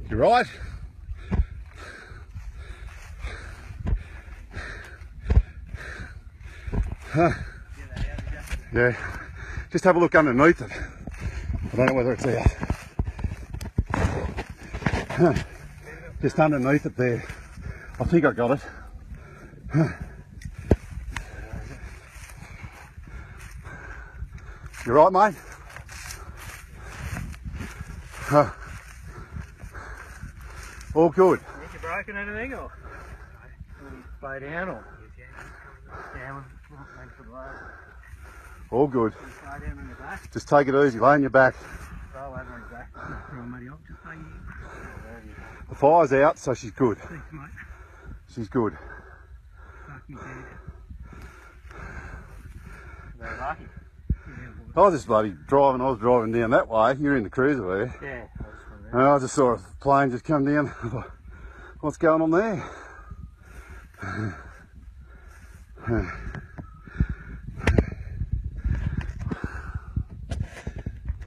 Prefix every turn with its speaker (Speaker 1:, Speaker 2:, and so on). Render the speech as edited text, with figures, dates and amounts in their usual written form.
Speaker 1: You right? Huh. Yeah. Just have a look underneath it. I don't know whether it's there. Huh. Just underneath it there. I think I got it. Huh. You right, mate? Huh. All good.
Speaker 2: Think you broken anything or? Play down or? Down.
Speaker 1: All good.
Speaker 2: Lie down on your back.
Speaker 1: Just take it easy, lay on your back.
Speaker 2: Roll over on your back. Throw a muddy up. Just lay you.
Speaker 1: The fire's out, so she's good.
Speaker 2: Thanks, mate.
Speaker 1: She's good.
Speaker 2: Fuck me dead. Very lucky.
Speaker 1: I was just bloody driving, I was driving down that way. You're in the cruiser there.
Speaker 2: Yeah.
Speaker 1: And I just saw a plane just come down. I thought, what's going on there?